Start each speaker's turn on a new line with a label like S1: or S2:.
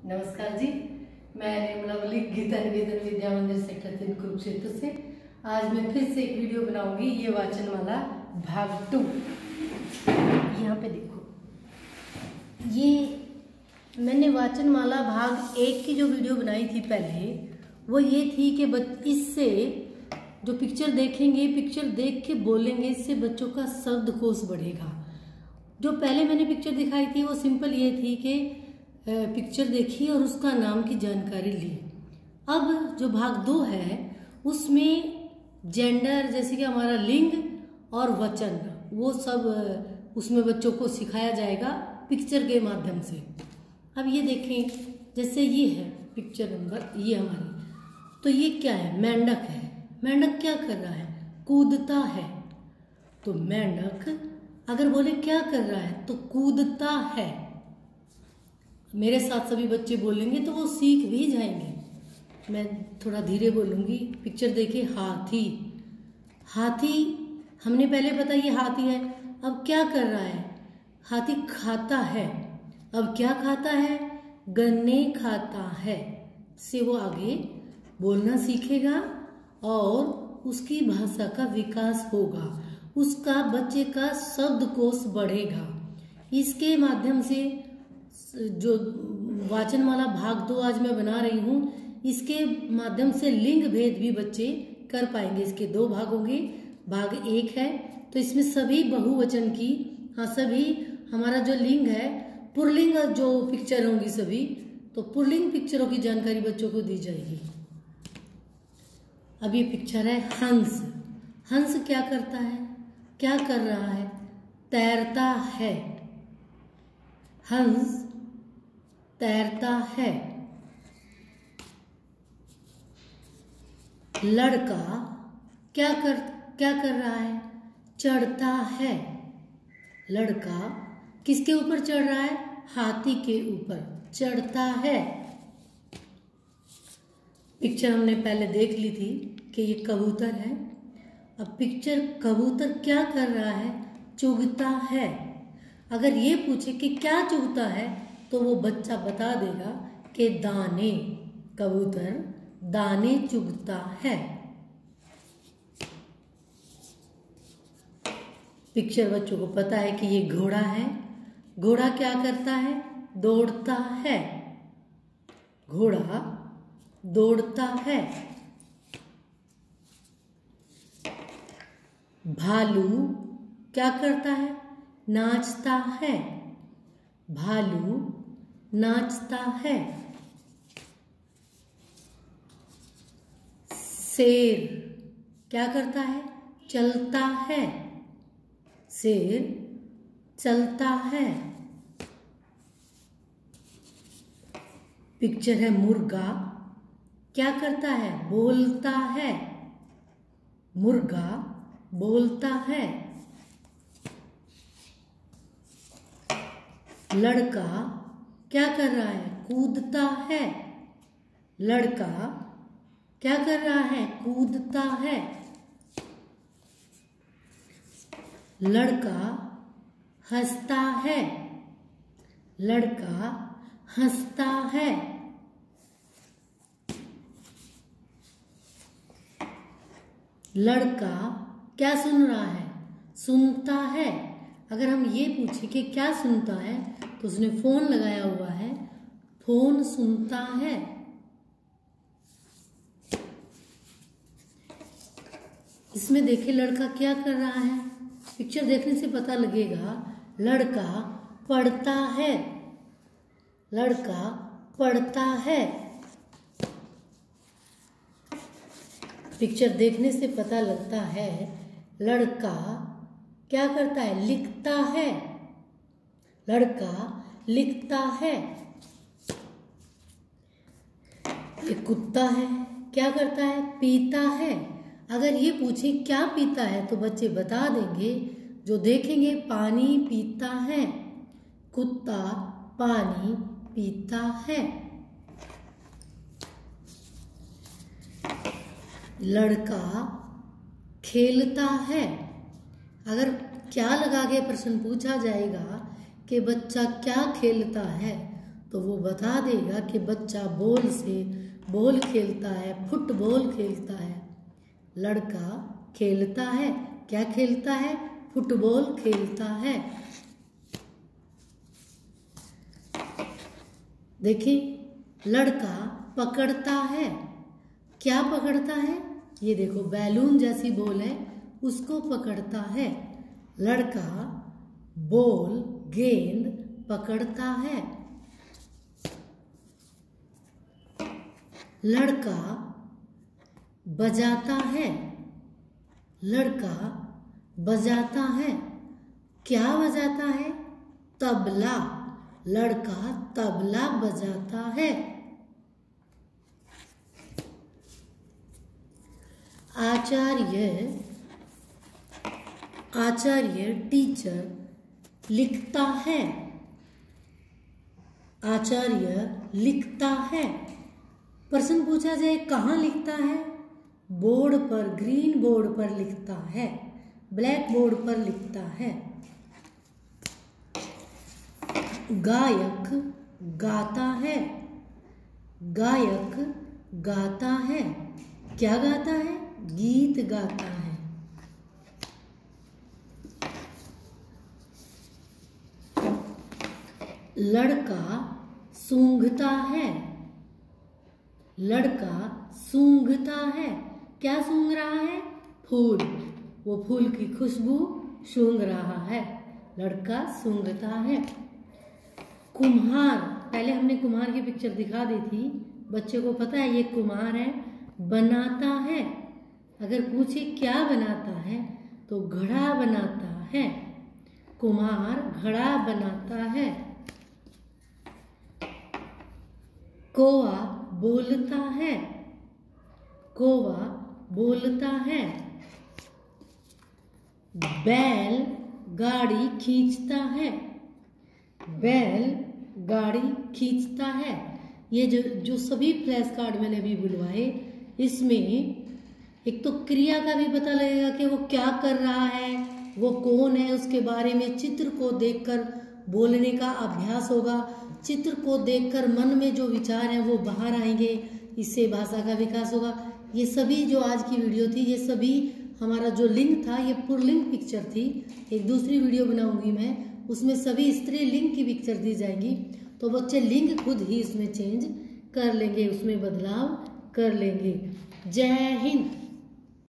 S1: नमस्कार जी, मैं निर्मला मलिक गीता निकेतन विद्या मंदिर सेक्टर 3 कुरुक्षेत्र से। आज मैं फिर से एक वीडियो बनाऊंगी। ये वाचनमाला भाग 2। यहाँ पे देखो, ये मैंने वाचनमाला भाग 1 की जो वीडियो बनाई थी पहले, वो ये थी कि इससे जो पिक्चर देखेंगे, पिक्चर देख के बोलेंगे, इससे बच्चों का शब्दकोश बढ़ेगा। जो पहले मैंने पिक्चर दिखाई थी वो सिंपल ये थी कि पिक्चर देखी और उसका नाम की जानकारी ली। अब जो भाग 2 है उसमें जेंडर, जैसे कि हमारा लिंग और वचन, वो सब उसमें बच्चों को सिखाया जाएगा पिक्चर के माध्यम से। अब ये देखें, जैसे ये है पिक्चर नंबर, ये हमारी, तो ये क्या है? मेंढक है। मेंढक क्या कर रहा है? कूदता है। तो मेंढक अगर बोले क्या कर रहा है तो कूदता है। मेरे साथ सभी बच्चे बोलेंगे तो वो सीख भी जाएंगे। मैं थोड़ा धीरे बोलूंगी। पिक्चर देखिए, हाथी। हाथी हमने पहले पता ये हाथी है। अब क्या कर रहा है? हाथी खाता है। अब क्या खाता है? गन्ने खाता है। से वो आगे बोलना सीखेगा और उसकी भाषा का विकास होगा, उसका बच्चे का शब्दकोश बढ़ेगा। इसके माध्यम से जो वाचनमाला भाग 2 आज मैं बना रही हूँ, इसके माध्यम से लिंग भेद भी बच्चे कर पाएंगे। इसके 2 भाग होंगे। भाग 1 है तो इसमें सभी बहुवचन की, सभी हमारा जो लिंग है, पुल्लिंग जो पिक्चर होंगी सभी, तो पुल्लिंग पिक्चरों की जानकारी बच्चों को दी जाएगी। अब ये पिक्चर है हंस। हंस क्या करता है? क्या कर रहा है? तैरता है। हंस तैरता है। लड़का क्या कर रहा है? चढ़ता है। लड़का किसके ऊपर चढ़ रहा है? हाथी के ऊपर चढ़ता है। पिक्चर हमने पहले देख ली थी कि ये कबूतर है। अब पिक्चर कबूतर क्या कर रहा है? चुगता है। अगर ये पूछे कि क्या चुगता है तो वो बच्चा बता देगा कि दाने। कबूतर दाने चुगता है। पिक्चर बच्चों को पता है कि ये घोड़ा है। घोड़ा क्या करता है? दौड़ता है। घोड़ा दौड़ता है। भालू क्या करता है? नाचता है। भालू नाचता है। शेर क्या करता है? चलता है। शेर चलता है। पिक्चर है मुर्गा। क्या करता है? बोलता है। मुर्गा बोलता है। लड़का क्या कर रहा है? कूदता है। लड़का क्या कर रहा है? कूदता है। लड़का हंसता है। लड़का हंसता है। लड़का क्या सुन रहा है? सुनता है। अगर हम ये पूछे कि क्या सुनता है तो उसने फोन लगाया हुआ है, फोन सुनता है। इसमें देखिए लड़का क्या कर रहा है? पिक्चर देखने से पता लगेगा। लड़का पढ़ता है। लड़का पढ़ता है। पिक्चर देखने से पता लगता है लड़का क्या करता है? लिखता है। लड़का लिखता है। एक कुत्ता है। क्या करता है? पीता है। अगर ये पूछे क्या पीता है तो बच्चे बता देंगे, जो देखेंगे, पानी पीता है। कुत्ता पानी पीता है। लड़का खेलता है। अगर क्या लगा के प्रश्न पूछा जाएगा कि बच्चा क्या खेलता है तो वो बता देगा कि बच्चा बॉल से बॉल खेलता है, फुटबॉल खेलता है। लड़का खेलता है, क्या खेलता है? फुटबॉल खेलता है। देखिए, लड़का पकड़ता है, क्या पकड़ता है? ये देखो बैलून जैसी बॉल है, उसको पकड़ता है। लड़का बॉल गेंद पकड़ता है। लड़का बजाता है, लड़का बजाता है, क्या बजाता है? तबला। लड़का तबला बजाता है। आचार्य टीचर लिखता है, आचार्य लिखता है। प्रश्न पूछा जाए कहाँ लिखता है? बोर्ड पर, ग्रीन बोर्ड पर लिखता है, ब्लैक बोर्ड पर लिखता है। गायक गाता है, गायक गाता है, क्या गाता है? गीत गाता है। लड़का सूंघता है, लड़का सूंघता है, क्या सूंघ रहा है? फूल। वो फूल की खुशबू सूंघ रहा है। लड़का सूंघता है। कुम्हार, पहले हमने कुम्हार की पिक्चर दिखा दी थी, बच्चे को पता है ये कुम्हार है, बनाता है। अगर पूछे क्या बनाता है तो घड़ा बनाता है। कुम्हार घड़ा बनाता है। कौवा बोलता है, कौवा बोलता है। बैल गाड़ी खींचता है, बैल गाड़ी खींचता है। ये जो सभी फ्लैश कार्ड मैंने अभी बुलवाए, इसमें एक तो क्रिया का भी पता लगेगा कि वो क्या कर रहा है, वो कौन है, उसके बारे में चित्र को देखकर बोलने का अभ्यास होगा। चित्र को देखकर मन में जो विचार हैं वो बाहर आएंगे, इससे भाषा का विकास होगा। ये सभी जो आज की वीडियो थी, ये सभी हमारा जो लिंग था, ये पुल्लिंग पिक्चर थी। एक दूसरी वीडियो बनाऊंगी मैं, उसमें सभी स्त्रीलिंग की पिक्चर दी जाएंगी, तो बच्चे लिंग खुद ही इसमें चेंज कर लेंगे, उसमें बदलाव कर लेंगे। जय हिंद।